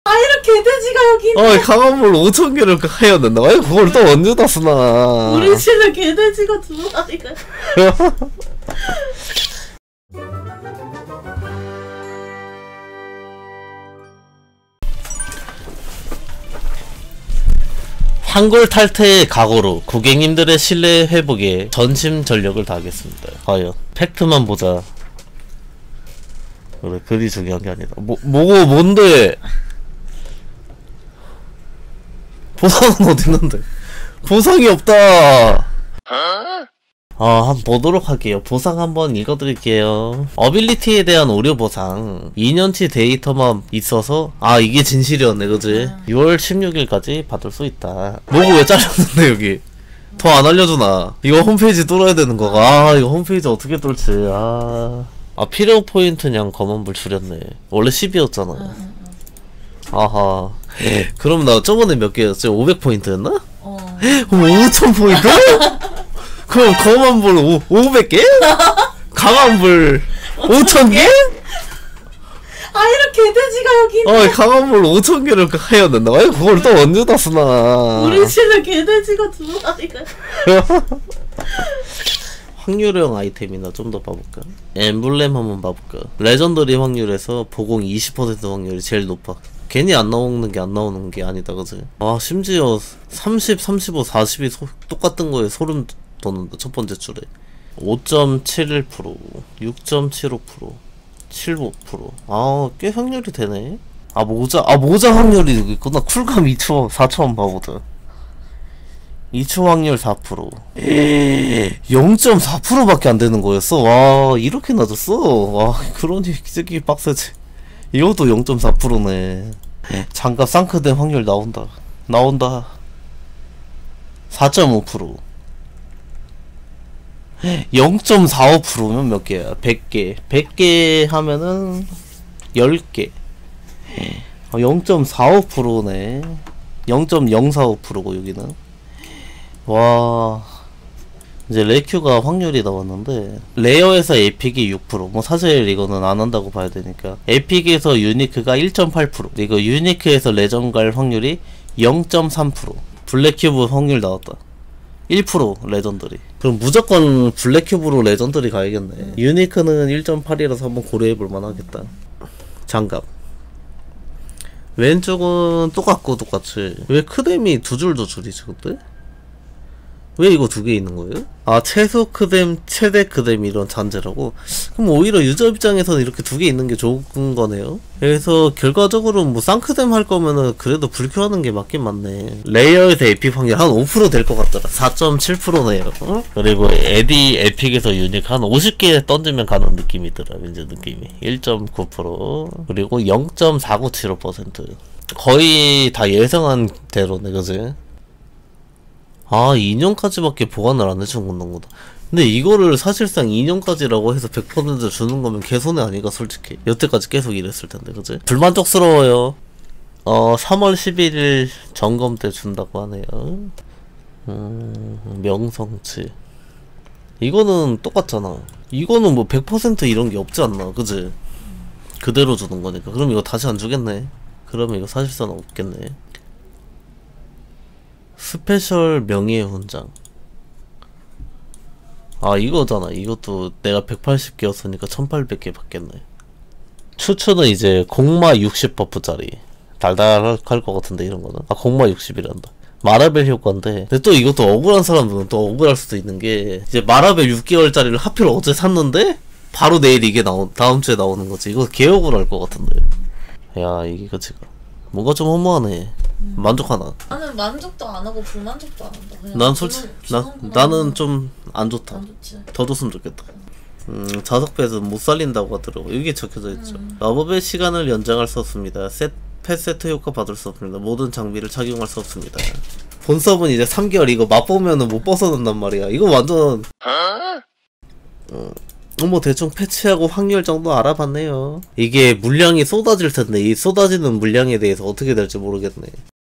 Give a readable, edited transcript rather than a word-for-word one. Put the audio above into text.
아, 이렇게 돼지가 여기 있네. 강화물 5,000개를 해야 된다고? 아니, 그걸 또 언제 다 쓰나. 우리 집에 개돼지가 2마리가. 한골 탈퇴의 각오로 고객님들의 신뢰 회복에 전심 전력을 다하겠습니다. 과연 팩트만 보자. 그래, 그리 중요한 게 아니다. 뭔데? 보상은 어딨는데? 보상이 없다. 한번 보도록 할게요. 보상 한번 읽어드릴게요. 어빌리티에 대한 오류 보상 2년치 데이터만 있어서 이게 진실이었네, 그지? 6월 16일까지 받을 수 있다. 뭐고 왜 잘렸는데 여기? 더 안 알려주나? 이거 홈페이지 뚫어야 되는 거가. 이거 홈페이지 어떻게 뚫지? 필요 포인트냥 검은불 줄였네. 원래 10이었잖아. 아하. 그럼 나 저번에 몇 개였지? 500포인트였나? 그럼 5000포인트? 그럼 검은불 500개? 강화불 5000개? 이렇게 돼지가 여기 있네. 강화불 5000개를 해야 된다고? 아니, 그걸 또 언제 다 쓰나. 우리 집에 개돼지가 2마리가. 확률형 아이템이나 좀 더 봐볼까? 엠블렘 한번 봐볼까? 레전더리 확률에서 보공 20% 확률이 제일 높아. 괜히 안 나오는 게 아니다, 그지? 심지어 30, 35, 40이 똑같은 거에 소름 돋는다. 첫 번째 줄에 5.71%, 6.75%, 75%. 꽤 확률이 되네. 모자 확률이 여기 있구나. 쿨감 2초, 4초 봐보자. 2초 확률 4%. 0.4%밖에 안 되는 거였어. 와, 이렇게 낮았어. 와, 그러니 기적이 빡세지. 이것도 0.4%네. 장갑 쌍크된 확률 나온다. 4.5%. 0.45%면 몇 개야? 100개. 100개 하면은 10개. 0.45%네. 0.045%고 여기는. 와. 이제 레큐가 확률이 나왔는데 레어에서 에픽이 6%. 사실 이거는 안 한다고 봐야 되니까. 에픽에서 유니크가 1.8%. 그리고 유니크에서 레전 갈 확률이 0.3%. 블랙큐브 확률 나왔다. 1% 레전더리. 그럼 무조건 블랙큐브로 레전더리 가야겠네. 유니크는 1.8이라서 한번 고려해볼만 하겠다. 장갑 왼쪽은 똑같이. 왜 크뎀이 두 줄도 줄이지 근데? 왜 이거 두 개 있는 거예요? 최소 크뎀, 최대 크뎀 이런 잔재라고? 그럼 오히려 유저 입장에서는 이렇게 두 개 있는 게 좋은 거네요? 그래서 결과적으로 쌍크뎀 할 거면은 그래도 불큐하는 게 맞긴 맞네. 레이어에서 에픽 확률 한 5% 될 것 같더라. 4.7%네요. 그리고 에픽에서 유닉 한 50개 던지면 가는 느낌이더라. 왠지 느낌이. 1.9%. 그리고 0.4975%. 거의 다 예상한 대로네, 그지? 2년까지밖에 보관을 안 해준 건가. 근데 이거를 사실상 2년까지라고 해서 100% 주는 거면 개손해 아니가, 솔직히. 여태까지 계속 이랬을 텐데, 그지? 불만족스러워요. 3월 11일 점검 때 준다고 하네요. 명성치. 이거는 똑같잖아. 이거는 100% 이런 게 없지 않나, 그지? 그대로 주는 거니까. 그럼 이거 다시 안 주겠네. 그러면 이거 사실상 없겠네. 스페셜 명예의 훈장. 이거잖아. 이것도 내가 180개였으니까 1800개 받겠네. 추천은 이제 공마 60 버프짜리. 달달할 것 같은데, 이런 거는. 공마 60이란다. 마라벨 효과인데. 근데 또 이것도 억울한 사람들은 또 억울할 수도 있는 게, 이제 마라벨 6개월짜리를 하필 어제 샀는데 바로 내일 이게 다음 주에 나오는 거지. 이거 개 억울할 것 같은데. 야, 이게 그치가. 뭔가 좀 허무하네. 만족하나? 나는 만족도 안 하고 불만족도 안 한다. 난 솔직히 나는 좀 안 좋다. 안 좋지. 더 줬으면 좋겠다. 자석배는 못 살린다고 하더라고. 이게 적혀져 있죠. 마법의 시간을 연장할 수 없습니다. 펫 세트 효과 받을 수 없습니다. 모든 장비를 착용할 수 없습니다. 본섭은 이제 3개월 이거 맛보면은 못 벗어난단 말이야. 이거 완전 대충 패치하고 확률 정도 알아봤네요. 이게 물량이 쏟아질 텐데 이 쏟아지는 물량에 대해서 어떻게 될지 모르겠네.